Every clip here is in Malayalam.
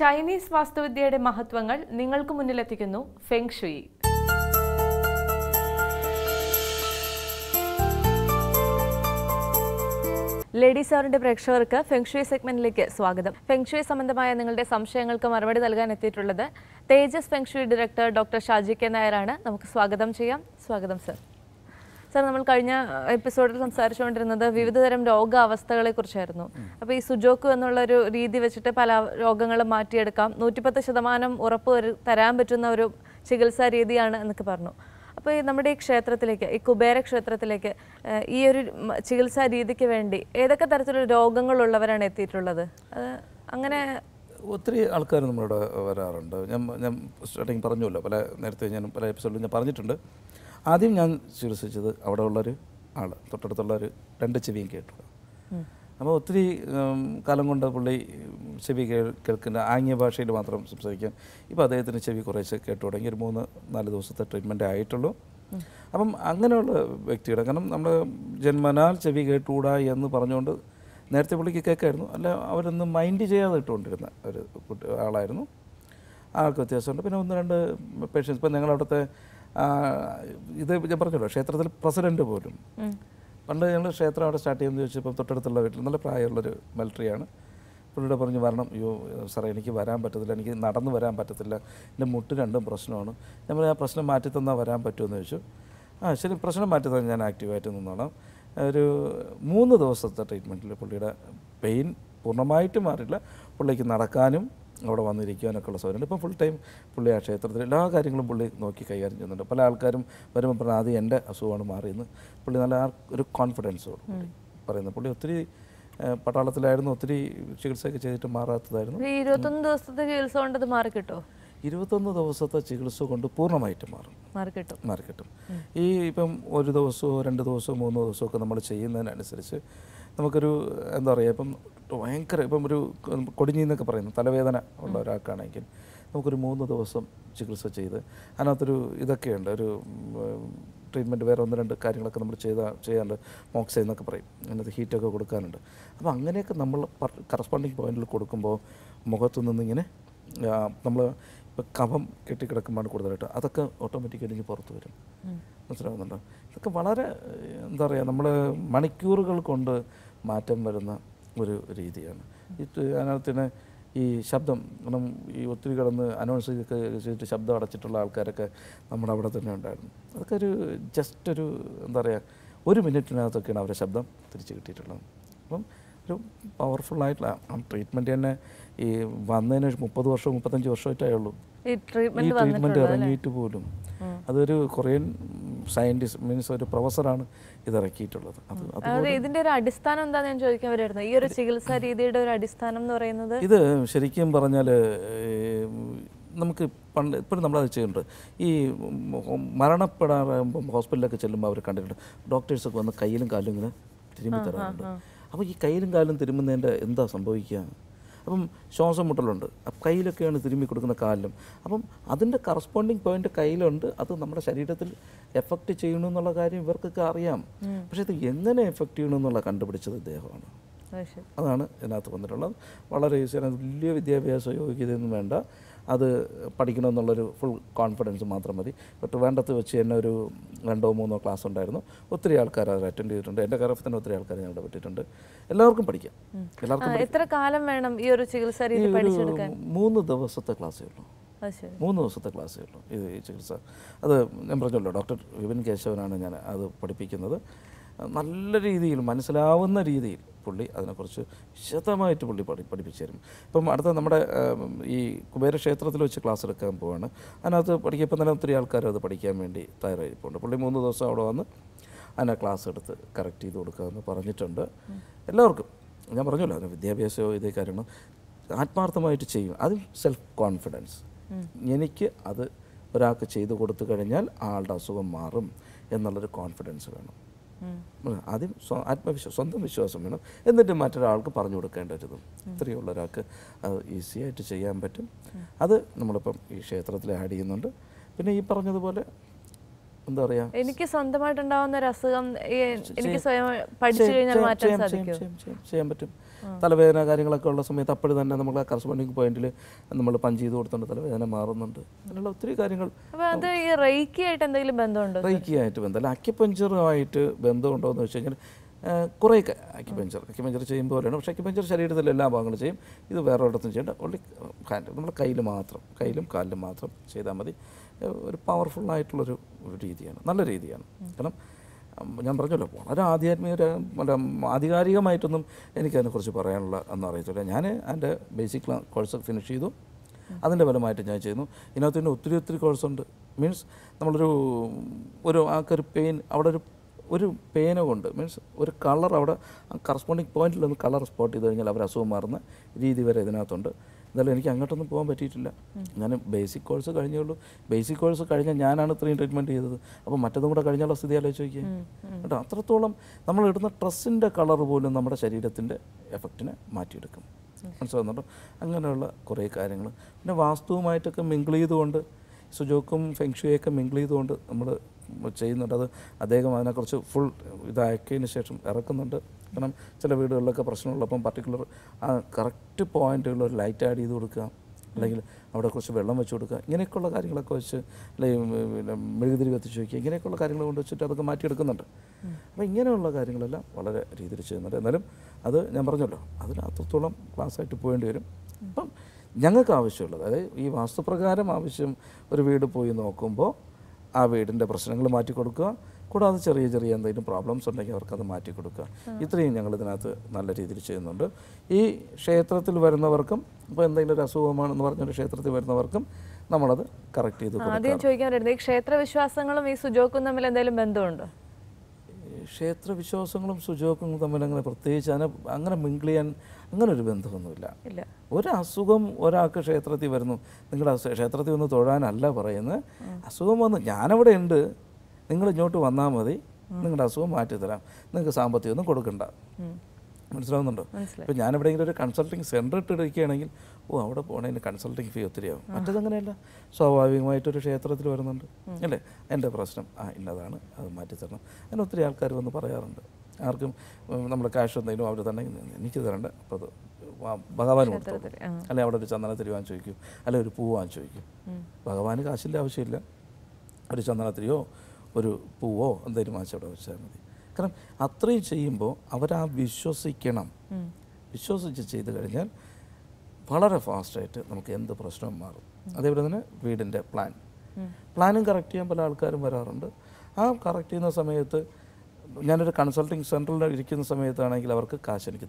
ചൈനീസ് വാസ്തുവിദ്യയുടെ മഹത്വങ്ങൾ നിങ്ങൾക്ക് മുന്നിലെത്തിക്കുന്നു ഫെങ് ഷുയി. ലേഡീസ് അവറിന്റെ പ്രേക്ഷകർക്ക് ഫെങ് ഷുയി സെഗ്മെന്റിലേക്ക് സ്വാഗതം. ഫെങ് ഷുയി സംബന്ധമായ നിങ്ങളുടെ സംശയങ്ങൾക്ക് മറുപടി നൽകാൻ എത്തിയിട്ടുള്ളത് Tejas feng shui director doctor Shaji K നായരാണ്. നമുക്ക് സ്വാഗതം ചെയ്യാം. സ്വാഗതം സർ. സർ, നമ്മൾ കഴിഞ്ഞ എപ്പിസോഡിൽ സംസാരിച്ചുകൊണ്ടിരുന്നത് വിവിധതരം രോഗാവസ്ഥകളെ കുറിച്ചായിരുന്നു. അപ്പോൾ ഈ സുജോക്കു എന്നുള്ളൊരു രീതി വെച്ചിട്ട് പല രോഗങ്ങളും മാറ്റിയെടുക്കാം, 110% ഉറപ്പ് തരാൻ പറ്റുന്ന ഒരു ചികിത്സാ രീതിയാണ് എന്നൊക്കെ പറഞ്ഞു. അപ്പോൾ ഈ നമ്മുടെ ഈ ക്ഷേത്രത്തിലേക്ക്, ഈ കുബേര ക്ഷേത്രത്തിലേക്ക് ഈ ഒരു ചികിത്സാ രീതിക്ക് വേണ്ടി ഏതൊക്കെ തരത്തിലുള്ള രോഗങ്ങളുള്ളവരാണ് എത്തിയിട്ടുള്ളത്? അങ്ങനെ ഒത്തിരി ആൾക്കാർ നമ്മളിവിടെ വരാറുണ്ട്. ഞാൻ സ്റ്റാർട്ടിങ് പറഞ്ഞല്ലോ, നേരത്തെ ഞാൻ പല എപ്പിസോഡിലും ഞാൻ പറഞ്ഞിട്ടുണ്ട്. ആദ്യം ഞാൻ ചികിത്സിച്ചത് അവിടെ ഉള്ളൊരു ആൾ, തൊട്ടടുത്തുള്ളൊരു 2 ചെവിയും കേട്ടു. അപ്പോൾ ഒത്തിരി കാലം കൊണ്ട് പുള്ളി ചെവി കേൾക്കുന്ന ആംഗ്യ ഭാഷയിൽ മാത്രം സംസാരിക്കാം. ഇപ്പോൾ അദ്ദേഹത്തിന് ചെവി കുറേശ്ശെ കേട്ടു തുടങ്ങി. ഒരു 3-4 ദിവസത്തെ ട്രീറ്റ്മെൻറ്റേ ആയിട്ടുള്ളൂ. അപ്പം അങ്ങനെയുള്ള വ്യക്തിയുടെ, കാരണം നമ്മൾ ജന്മനാൽ ചെവി കേട്ടുകൂടാ എന്ന് പറഞ്ഞുകൊണ്ട് നേരത്തെ പുള്ളിക്ക് കേൾക്കായിരുന്നു, അല്ല അവരൊന്നും മൈൻഡ് ചെയ്യാതെ ഇട്ടുകൊണ്ടിരുന്ന ഒരു ആളായിരുന്നു. ആൾക്ക് വ്യത്യാസമുണ്ട്. പിന്നെ 1-2 പേഷ്യൻസ്, ഇപ്പം ഞങ്ങളവിടുത്തെ ഇത് ഞാൻ പറഞ്ഞല്ലോ, ക്ഷേത്രത്തിൽ പ്രസിഡൻറ്റ് പോലും പണ്ട് ഞങ്ങൾ ക്ഷേത്രം അവിടെ സ്റ്റാർട്ട് ചെയ്യുമെന്ന് ചോദിച്ചപ്പോൾ തൊട്ടടുത്തുള്ള വീട്ടിൽ നല്ല പ്രായമുള്ളൊരു മിലിറ്ററിയാണ്. പുള്ളിയുടെ പറഞ്ഞ് വരണം. അയ്യോ സാറേ, എനിക്ക് വരാൻ പറ്റത്തില്ല, എനിക്ക് നടന്ന് വരാൻ പറ്റത്തില്ല, എൻ്റെ മുട്ട് 2 പ്രശ്നമാണ്. നമ്മൾ ആ പ്രശ്നം മാറ്റി തന്നാൽ വരാൻ പറ്റുമെന്ന് ചോദിച്ചു. ശരി, പ്രശ്നം മാറ്റി തന്നെ ഞാൻ ആക്റ്റീവായിട്ട് നിന്നോളാം. ഒരു 3 ദിവസത്തെ ട്രീറ്റ്മെൻറ്റിൽ പുള്ളിയുടെ പെയിൻ പൂർണ്ണമായിട്ട് മാറിയില്ല. പുള്ളിക്ക് നടക്കാനും അവിടെ വന്നിരിക്കാനൊക്കെ ഉള്ള സൗകര്യമുണ്ട്. ഇപ്പം ഫുൾ ടൈം പുള്ളി ആ ക്ഷേത്രത്തിൽ എല്ലാ കാര്യങ്ങളും പുള്ളി നോക്കി കൈകാര്യം ചെയ്യുന്നുണ്ട്. പല ആൾക്കാരും വരുമ്പോൾ പറഞ്ഞാൽ ആദ്യം എൻ്റെ അസുഖമാണ് മാറിയെന്ന്. പുള്ളി നല്ല ഒരു കോൺഫിഡൻസോട് പറയുന്നത്. പുള്ളി ഒത്തിരി പട്ടാളത്തിലായിരുന്നു, ഒത്തിരി ചികിത്സയൊക്കെ ചെയ്തിട്ട് മാറാത്തതായിരുന്നു. 21 ദിവസത്തെ ചികിത്സ കൊണ്ട് അത് മാറിക്കിട്ടോ? 21 ദിവസത്തെ ചികിത്സ കൊണ്ട് പൂർണ്ണമായിട്ട് മാറിക്കിട്ടും. ഈ ഇപ്പം 1 ദിവസമോ 2 ദിവസമോ 3 ദിവസമോ ഒക്കെ നമ്മൾ ചെയ്യുന്നതിനനുസരിച്ച് നമുക്കൊരു എന്താ പറയുക, ഇപ്പം ഭയങ്കര ഇപ്പം ഒരു കൊടിഞ്ഞിന്നൊക്കെ പറയുന്നു തലവേദന ഉള്ള ഒരാൾക്കാണെങ്കിൽ നമുക്കൊരു 3 ദിവസം ചികിത്സ ചെയ്ത് അതിനകത്തൊരു ഇതൊക്കെയുണ്ട്, ഒരു ട്രീറ്റ്മെൻറ്റ്, വേറെ 1-2 കാര്യങ്ങളൊക്കെ നമ്മൾ ചെയ്യാറുണ്ട്. മോക്സൈ എന്നൊക്കെ പറയും, അതിനകത്ത് ഹീറ്റൊക്കെ കൊടുക്കാനുണ്ട്. അപ്പോൾ അങ്ങനെയൊക്കെ നമ്മൾ കറസ്പോണ്ടിങ് പോയിന്റിൽ കൊടുക്കുമ്പോൾ മുഖത്തു നിന്നിങ്ങനെ നമ്മൾ ഇപ്പോൾ കഫം കെട്ടിക്കിടക്കുമ്പോൾ കൂടുതലായിട്ട് അതൊക്കെ ഓട്ടോമാറ്റിക്കായിട്ട് പുറത്ത് വരും. മനസ്സിലാവുന്നുണ്ടോ? ഇതൊക്കെ വളരെ എന്താ പറയുക, നമ്മൾ മണിക്കൂറുകൾ കൊണ്ട് മാറ്റം വരുന്ന ഒരു രീതിയാണ്. അതിനകത്തിന് ഈ ശബ്ദം, കാരണം ഈ ഒത്തിരി കിടന്ന് അനൗൺസ് ചെയ്തിട്ട് ശബ്ദം അടച്ചിട്ടുള്ള ആൾക്കാരൊക്കെ നമ്മുടെ അവിടെ തന്നെ ഉണ്ടായിരുന്നു. അതൊക്കെ ഒരു ജസ്റ്റ് ഒരു എന്താ പറയുക, 1 മിനിറ്റിനകത്തൊക്കെയാണ് അവരുടെ ശബ്ദം തിരിച്ച് കിട്ടിയിട്ടുള്ളത്. അപ്പം ഒരു പവർഫുള്ളായിട്ടുള്ള ട്രീറ്റ്മെൻറ്റ് തന്നെ ഈ വന്നതിന് 30 വർഷമോ 35 വർഷമായിട്ടേ ഉള്ളൂ ഈ ട്രീറ്റ്മെൻറ്റ് ഇറങ്ങിയിട്ട് പോലും. അതൊരു കൊറിയൻ സയൻറ്റിസ്റ്റ്, മീൻസ് ഒരു പ്രൊഫസറാണ് ഇത് ഇറക്കിയിട്ടുള്ളത്. അത് ഇതിൻ്റെ ഒരു അടിസ്ഥാനം എന്താണെന്ന് ഞാൻ ചോദിക്കാൻ വരുന്നത്. ഈ ഒരു ചികിത്സാ രീതിയുടെ ഒരു അടിസ്ഥാനം എന്ന് പറയുന്നത്, ഇത് ശരിക്കും പറഞ്ഞാൽ നമുക്ക് പണ്ട് ഇപ്പോഴും നമ്മളത് ചെയ്യുന്നുണ്ട്. ഈ മരണപ്പെടാറാകുമ്പം ഹോസ്പിറ്റലിലൊക്കെ ചെല്ലുമ്പോൾ അവർ കണ്ടിട്ടുണ്ട്, ഡോക്ടേഴ്സൊക്കെ വന്ന് കയ്യിലും കാലും ഇങ്ങനെ തിരുമ്പി തരാറുണ്ട്. അപ്പോൾ ഈ കയ്യിലും കാലും തിരുമ്പുന്നതിൻ്റെ എന്താ സംഭവിക്കുക? അപ്പം ശ്വാസം മുട്ടലുണ്ട്, അപ്പം കയ്യിലൊക്കെയാണ് തിരുമ്പി കൊടുക്കുന്ന കാലിലും. അപ്പം അതിൻ്റെ കറസ്പോണ്ടിങ് പോയിൻ്റ് കയ്യിലുണ്ട്. അത് നമ്മുടെ ശരീരത്തിൽ എഫക്റ്റ് ചെയ്യണമെന്നുള്ള കാര്യം ഇവർക്കൊക്കെ അറിയാം. പക്ഷേ ഇത് എങ്ങനെ എഫക്റ്റ് ചെയ്യണമെന്നുള്ള കണ്ടുപിടിച്ചത് ഇദ്ദേഹമാണ്. അതാണ് ഇതിനകത്ത് വന്നിട്ടുള്ളത്. വളരെ ഈസിയാണ്. വലിയ വിദ്യാഭ്യാസ യോഗ്യതയൊന്നും വേണ്ട, അത് പഠിക്കണമെന്നുള്ളൊരു ഫുൾ കോൺഫിഡൻസ് മാത്രം മതി. ബട്ട് വേണ്ടത്ത് വെച്ച് തന്നെ ഒരു 2-3 ക്ലാസ് ഉണ്ടായിരുന്നു. ഒത്തിരി ആൾക്കാർ അത് അറ്റൻഡ് ചെയ്തിട്ടുണ്ട്. എൻ്റെ കാലത്ത് തന്നെ ഒത്തിരി ആൾക്കാർ ഞങ്ങളുടെ പറ്റിയിട്ടുണ്ട്. എല്ലാവർക്കും പഠിക്കാം. എത്ര കാലം വേണം ഈ ഒരു ചികിത്സാ രീതി പഠിച്ചെടുക്കാൻ? 3 ദിവസത്തെ ക്ലാസ്സേ ഉള്ളൂ. 3 ദിവസത്തെ ക്ലാസ്സേ ഉള്ളൂ ഈ ചികിത്സ. അത് ഞാൻ പറഞ്ഞല്ലോ, ഡോക്ടർ വിപിൻ കേശവനാണ് ഞാൻ അത് പഠിപ്പിക്കുന്നത്. നല്ല രീതിയിൽ മനസ്സിലാവുന്ന രീതിയിൽ പുള്ളി അതിനെക്കുറിച്ച് വിശദമായിട്ട് പുള്ളി പഠിപ്പിച്ചു തരും. ഇപ്പം അടുത്ത നമ്മുടെ ഈ കുബേര ക്ഷേത്രത്തിൽ വെച്ച് ക്ലാസ് എടുക്കാൻ പോവാണ്. അതിനകത്ത് പഠിക്കുമ്പോൾ തന്നെ ഒത്തിരി ആൾക്കാർ അത് പഠിക്കാൻ വേണ്ടി തയ്യാറായിട്ടുണ്ട്. പുള്ളി 3 ദിവസം അവിടെ വന്ന് അതിനെ ക്ലാസ് എടുത്ത് കറക്റ്റ് ചെയ്ത് കൊടുക്കാമെന്ന് പറഞ്ഞിട്ടുണ്ട്. എല്ലാവർക്കും ഞാൻ പറഞ്ഞല്ലോ, അതിന് വിദ്യാഭ്യാസമോ ഇതേ കാര്യങ്ങളും ആത്മാർത്ഥമായിട്ട് ചെയ്യും. അതും സെൽഫ് കോൺഫിഡൻസ്. എനിക്ക് അത് ഒരാൾക്ക് ചെയ്തു കൊടുത്തു കഴിഞ്ഞാൽ ആളുടെ അസുഖം മാറും എന്നുള്ളൊരു കോൺഫിഡൻസ് വേണം. ആദ്യം സ്വന്തം വിശ്വാസം വേണം, എന്നിട്ട് മറ്റൊരാൾക്ക് പറഞ്ഞു കൊടുക്കേണ്ടതും. ഇത്രയുള്ള ഒരാൾക്ക് അത് ഈസി ആയിട്ട് ചെയ്യാൻ പറ്റും. അത് നമ്മളിപ്പം ഈ ക്ഷേത്രത്തിൽ ആഡ് ചെയ്യുന്നുണ്ട്. പിന്നെ ഈ പറഞ്ഞതുപോലെ എന്താ പറയുക, എനിക്ക് സ്വന്തമായിട്ടുണ്ടാവുന്ന ഒരു അസുഖം എനിക്ക് സ്വയം പഠിച്ചു കഴിഞ്ഞാൽ മാറ്റാൻ സാധിക്കും, ചെയ്യാൻ പറ്റും. തലവേദന കാര്യങ്ങളൊക്കെ ഉള്ള സമയത്ത് അപ്പോഴും തന്നെ നമ്മൾ ആ കറസ്പോണ്ടിങ് പോയിന്റിൽ നമ്മൾ പഞ്ച് ചെയ്ത് കൊടുത്തുകൊണ്ട് തലവേദന മാറുന്നുണ്ട്. അങ്ങനെയുള്ള ഒത്തിരി കാര്യങ്ങൾ. അത് ഈ റേക്കി ആയിട്ട് എന്തെങ്കിലും ബന്ധമുണ്ടോ? റേക്കി ആയിട്ട് ബന്ധമല്ല, അക്യുപഞ്ചറുമായിട്ട് ബന്ധമുണ്ടോ എന്ന് വെച്ച് കഴിഞ്ഞാൽ കുറേയൊക്കെ അക്യുപഞ്ചർ ചെയ്യുമ്പോൾ പോലെയാണ്. പക്ഷേ അക്യുപഞ്ചർ ശരീരത്തിലെ എല്ലാ ഭാഗങ്ങളും ചെയ്യും. ഇത് വേറെ ഒരിടത്തും ചെയ്യേണ്ട, ഓൺലി ഹാൻഡ്, നമ്മുടെ കയ്യിലും കാലിലും മാത്രം ചെയ്താൽ മതി. ഒരു പവർഫുള്ളായിട്ടുള്ളൊരു രീതിയാണ്, നല്ല രീതിയാണ്. കാരണം ഞാൻ പറഞ്ഞല്ലോ, വളരെ ആധികാരികമായിട്ടൊന്നും എനിക്കതിനെക്കുറിച്ച് പറയാനുള്ള ഒന്നും അറിയത്തില്ല. ഞാൻ എൻ്റെ ബേസിക് കോഴ്സ് ഫിനിഷ് ചെയ്തു, അതിൻ്റെ ഫലമായിട്ട് ഞാൻ ചെയ്യുന്നു. ഇതിനകത്ത് പിന്നെ ഒത്തിരി കോഴ്സുണ്ട്. മീൻസ് നമ്മളൊരു ആൾക്കൊരു പെയിൻ, അവിടെ ഒരു പേന കൊണ്ട് മീൻസ് ഒരു കളർ അവിടെ കറസ്പോണ്ടിങ് പോയിന്റിലൊന്ന് കളർ സ്പോട്ട് ചെയ്ത് കഴിഞ്ഞാൽ അവർ അസുഖം മാറുന്ന രീതി വരെ ഇതിനകത്തുണ്ട്. എന്തായാലും എനിക്ക് അങ്ങോട്ടൊന്നും പോകാൻ പറ്റിയിട്ടില്ല. ഞാൻ ബേസിക് കോഴ്സ് കഴിഞ്ഞേ ഉള്ളൂ. ബേസിക് കോഴ്സ് കഴിഞ്ഞാൽ ഞാനാണ് ഇത്രയും ട്രീറ്റ്മെൻറ്റ് ചെയ്തത്. അപ്പോൾ മറ്റതും കൂടെ കഴിഞ്ഞുള്ള സ്ഥിതി ആലോചിച്ച് നോക്കിയേ കേട്ടോ. അത്രത്തോളം നമ്മൾ ഇടുന്ന ഡ്രസ്സിൻ്റെ കളർ പോലും നമ്മുടെ ശരീരത്തിൻ്റെ എഫക്റ്റിനെ മാറ്റിയെടുക്കും. മനസ്സിലാകുന്നുണ്ടോ? അങ്ങനെയുള്ള കുറേ കാര്യങ്ങൾ. പിന്നെ വാസ്തുവുമായിട്ടൊക്കെ മിങ്കിൾ ചെയ്തുകൊണ്ട്, സുജോക്കും ഫെങ്ഷുയൊക്കെ മിങ്കിൾ ചെയ്തുകൊണ്ട് നമ്മൾ ചെയ്യുന്നുണ്ട്. അത് അദ്ദേഹം അതിനെക്കുറിച്ച് ഫുൾ ഇതാക്കിയതിന് ശേഷം ഇറക്കുന്നുണ്ട്. കാരണം ചില വീടുകളിലൊക്കെ പ്രശ്നമുള്ളപ്പം പർട്ടിക്കുലർ ആ കറക്റ്റ് പോയിന്റുകളിൽ ഒരു ലൈറ്റ് ആഡ് ചെയ്ത് കൊടുക്കുക, അല്ലെങ്കിൽ അവിടെ കുറച്ച് വെള്ളം വെച്ച് കൊടുക്കുക, ഇങ്ങനെയൊക്കെയുള്ള കാര്യങ്ങളൊക്കെ വെച്ച്, അല്ലെങ്കിൽ പിന്നെ മെഴുകുതിരി കത്തിച്ച് വയ്ക്കുക, ഇങ്ങനെയൊക്കെയുള്ള കാര്യങ്ങൾ കൊണ്ട് വെച്ചിട്ട് അതൊക്കെ മാറ്റിയെടുക്കുന്നുണ്ട്. അപ്പോൾ ഇങ്ങനെയുള്ള കാര്യങ്ങളെല്ലാം വളരെ രീതിയിൽ ചെയ്യുന്നുണ്ട്. എന്നാലും അത് ഞാൻ പറഞ്ഞല്ലോ, അതിന് അത്രത്തോളം ക്ലാസ്സായിട്ട് പോകേണ്ടി വരും. അപ്പം ഞങ്ങൾക്ക് ആവശ്യമുള്ളത്, അതായത് ഈ വാസ്തുപ്രകാരം ആവശ്യം ഒരു വീട് പോയി നോക്കുമ്പോൾ ആ വീടിൻ്റെ പ്രശ്നങ്ങൾ മാറ്റിക്കൊടുക്കുക, കൂടാതെ ചെറിയ എന്തെങ്കിലും പ്രോബ്ലംസ് ഉണ്ടെങ്കിൽ അവർക്കത് മാറ്റിക്കൊടുക്കുക. ഇത്രയും ഞങ്ങൾ ഇതിനകത്ത് നല്ല രീതിയിൽ ചെയ്യുന്നുണ്ട്. ഈ ക്ഷേത്രത്തിൽ വരുന്നവർക്കും ഇപ്പോൾ എന്തെങ്കിലും ഒരു അസുഖമാണെന്ന് പറഞ്ഞൊരു ക്ഷേത്രത്തിൽ വരുന്നവർക്കും നമ്മളത് കറക്റ്റ് ചെയ്ത് കൊടുക്കുക. ആദ്യം ചോദിക്കാൻ വരുന്നത്, ഈ ക്ഷേത്രവിശ്വാസങ്ങളും ഈ സുജോക്കും തമ്മിൽ എന്തെങ്കിലും ബന്ധമുണ്ടോ? ക്ഷേത്രവിശ്വാസങ്ങളും സുജോക്കും തമ്മിൽ അങ്ങനെ പ്രത്യേകിച്ച് അങ്ങനെ മിങ്കിൾ ചെയ്യാൻ അങ്ങനെ ഒരു ബന്ധമൊന്നുമില്ല. ഒരു അസുഖം ഒരാൾക്ക് ക്ഷേത്രത്തിൽ വരുന്നു, നിങ്ങളുടെ ക്ഷേത്രത്തിൽ വന്ന് തൊഴാനല്ല പറയുന്നത്. അസുഖം വന്ന് ഞാനവിടെ ഉണ്ട്, നിങ്ങൾ ഇങ്ങോട്ട് വന്നാൽ മതി, നിങ്ങളുടെ അസുഖം മാറ്റിത്തരാം, നിങ്ങൾക്ക് സാമ്പത്തികമൊന്നും കൊടുക്കണ്ട. മനസ്സിലാവുന്നുണ്ടോ? ഇപ്പോൾ ഞാനെവിടെയെങ്കിലും ഒരു കൺസൾട്ടിങ് സെൻറ്റർ ഇട്ടിരിക്കുകയാണെങ്കിൽ അവിടെ പോകണതിന് കൺസൾട്ടിങ് ഫീ ഒത്തിരിയാവും. മറ്റേതങ്ങനെയല്ല, സ്വാഭാവികമായിട്ടൊരു ക്ഷേത്രത്തിൽ വരുന്നുണ്ട് അല്ലേ, എൻ്റെ പ്രശ്നം ഇന്നതാണ്, അത് മാറ്റിത്തരണം. അങ്ങനെ ഒത്തിരി ആൾക്കാർ വന്ന് പറയാറുണ്ട്. ആർക്കും നമ്മൾ ക്യാഷ് എന്തെങ്കിലും അവർ തന്നെ എനിക്ക് തരണ്ട, അപ്പോൾ അത് ഭഗവാൻ കൊടുത്തു, അല്ലെ അവിടെ ഒരു ചന്ദനത്തിരി വാങ്ങിച്ച് ചോദിക്കും, അല്ലെ ഒരു പൂ വാങ്ങിച്ച് ചോദിക്കും. ഭഗവാന് കാശിൻ്റെ ആവശ്യമില്ല, ഒരു ചന്ദനത്തിരിയോ ഒരു പൂവോ എന്തെങ്കിലും വാങ്ങിച്ച് അവിടെ വെച്ചാൽ മതി. കാരണം അത്രയും ചെയ്യുമ്പോൾ അവരാ വിശ്വസിക്കണം. വിശ്വസിച്ച് ചെയ്ത് കഴിഞ്ഞാൽ വളരെ ഫാസ്റ്റായിട്ട് നമുക്ക് എന്ത് പ്രശ്നവും മാറും. അതേപോലെ തന്നെ വീടിൻ്റെ പ്ലാനും കറക്റ്റ് ചെയ്യാൻ പല ആൾക്കാരും വരാറുണ്ട്. ആ കറക്റ്റ് ചെയ്യുന്ന സമയത്ത് ഞാനൊരു കൺസൾട്ടിങ് സെൻറ്ററിൽ ഇരിക്കുന്ന സമയത്താണെങ്കിൽ അവർക്ക് കാശ് എനിക്ക്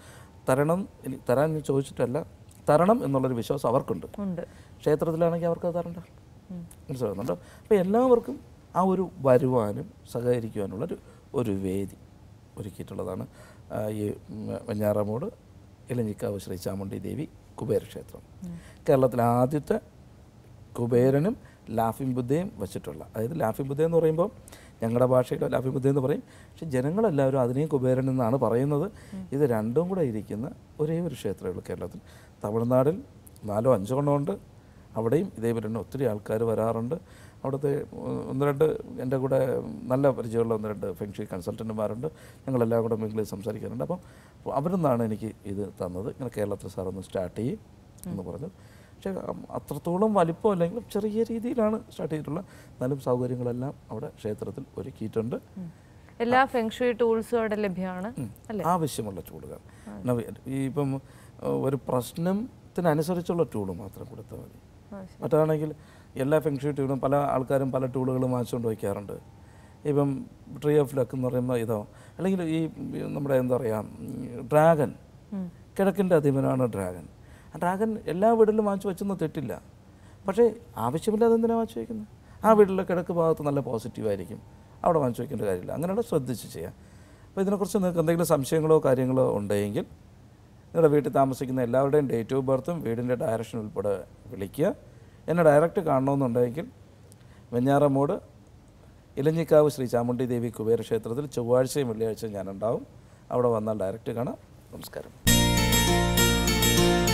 തരാൻ ചോദിച്ചിട്ടല്ല, തരണം എന്നുള്ളൊരു വിശ്വാസം അവർക്കുണ്ട്. ക്ഷേത്രത്തിലാണെങ്കിൽ അവർക്ക് തരണ്ട. മനസ്സിലാകുന്നുണ്ടോ? അപ്പോൾ എല്ലാവർക്കും ആ ഒരു വരുവാനും സഹകരിക്കുവാനുള്ളൊരു വേദി ഒരുക്കിയിട്ടുള്ളതാണ് ഈ വെഞ്ഞാറമൂട് ഇലഞ്ഞിക്കാവ് ശ്രീ ചാമുണ്ഡി ദേവി കുബേരക്ഷേത്രം. കേരളത്തിലെ ആദ്യത്തെ കുബേരനും ലാഫിംഗ് ബുദ്ധയും വച്ചിട്ടുള്ള, അതായത് ലാഫിംഗ് ബുദ്ധ എന്ന് പറയുമ്പോൾ ഞങ്ങളുടെ ഭാഷയിൽ ലാഫിംഗ് ബുദ്ധ എന്ന് പറയും, പക്ഷേ ജനങ്ങളെല്ലാവരും അതിനെയും കുബേരൻ എന്നാണ് പറയുന്നത്. ഇത് രണ്ടും കൂടെ ഇരിക്കുന്ന ഒരേ ഒരു ക്ഷേത്രമേ ഉള്ളൂ കേരളത്തിൽ. തമിഴ്നാടിൽ 4-5 എണ്ണമുണ്ട്. അവിടെയും ഇതേപോലെ തന്നെ ഒത്തിരി ആൾക്കാർ വരാറുണ്ട്. അവിടുത്തെ 1-2 എൻ്റെ കൂടെ നല്ല പരിചയമുള്ള 1-2 ഫെങ്ഷി കൺസൾട്ടൻറ്റുമാരുണ്ട്. ഞങ്ങളെല്ലാം കൂടെ മിങ്കിൾ സംസാരിക്കാറുണ്ട്. അപ്പം അവരിൽ നിന്നാണ് എനിക്ക് ഇത് തന്നത്. ഇങ്ങനെ കേരളത്തിൽ സാറൊന്ന് സ്റ്റാർട്ട് ചെയ്യും എന്ന് പറഞ്ഞു. പക്ഷേ അത്രത്തോളം വലിപ്പം അല്ലെങ്കിലും ചെറിയ രീതിയിലാണ് സ്റ്റാർട്ട് ചെയ്തിട്ടുള്ളത്. എന്നാലും സൗകര്യങ്ങളെല്ലാം അവിടെ ക്ഷേത്രത്തിൽ ഒരുക്കിയിട്ടുണ്ട്. എല്ലാ ഫെങ്ഷി ടൂൾസും അവിടെ ലഭ്യമാണ്. ആവശ്യമുള്ള ടൂളുകൾ ഇപ്പം ഒരു പ്രശ്നത്തിനനുസരിച്ചുള്ള ടൂള് മാത്രം കൊടുത്താൽ മതി. മറ്റാണെങ്കിൽ എല്ലാ ഫെങ്ഷി ടൂളും പല ആൾക്കാരും പല ടൂളുകളും വാങ്ങിച്ചുകൊണ്ട് വയ്ക്കാറുണ്ട്. ഇപ്പം ട്രീ ഓഫ് ലക്ക് എന്ന് പറയുമ്പോൾ ഇതോ, അല്ലെങ്കിൽ ഈ നമ്മുടെ എന്താ പറയുക ഡ്രാഗൺ, കിഴക്കിൻ്റെ അധിപനാണ് ഡ്രാഗൺ. ആ ഡ്രാഗൺ എല്ലാ വീട്ടിലും വാങ്ങിച്ചു വെച്ചൊന്നും തെറ്റില്ല. പക്ഷേ ആവശ്യമില്ലാതെ എന്തിനാണ് വാങ്ങിച്ചു വയ്ക്കുന്നത്? ആ വീട്ടിലെ കിഴക്ക് ഭാഗത്ത് നല്ല പോസിറ്റീവായിരിക്കും, അവിടെ വാങ്ങിച്ചു വയ്ക്കേണ്ട കാര്യമില്ല. അങ്ങനെയുള്ള ശ്രദ്ധിച്ച് ചെയ്യാം. അപ്പോൾ ഇതിനെക്കുറിച്ച് നിങ്ങൾക്ക് എന്തെങ്കിലും സംശയങ്ങളോ കാര്യങ്ങളോ ഉണ്ടെങ്കിൽ നിങ്ങളുടെ വീട്ടിൽ താമസിക്കുന്ന എല്ലാവരുടെയും ഡേറ്റ് ഓഫ് ബർത്തും വീടിൻ്റെ ഡയറക്ഷൻ ഉൾപ്പെടെ വിളിക്കുക. എന്നെ ഡയറക്റ്റ് കാണണമെന്നുണ്ടെങ്കിൽ വെഞ്ഞാറമൂട് ഇലഞ്ഞിക്കാവ് ശ്രീ ചാമുണ്ഡി ദേവി കുബേര ക്ഷേത്രത്തിൽ ചൊവ്വാഴ്ചയും വെള്ളിയാഴ്ചയും ഞാനുണ്ടാവും. അവിടെ വന്നാൽ ഡയറക്റ്റ് കാണാം. നമസ്കാരം.